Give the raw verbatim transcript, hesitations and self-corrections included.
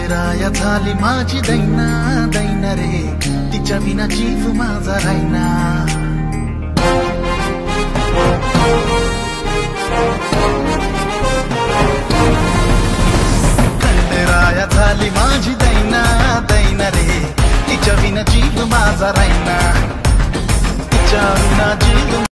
खंडेराया झाली माझी दैना दैना रे, तिच्या विना जीव माझा राहिना. खंडेराया झाली माझी दैना दैना रे, तिच्या विना जीव माझा राहिना. तिच्या विना जीव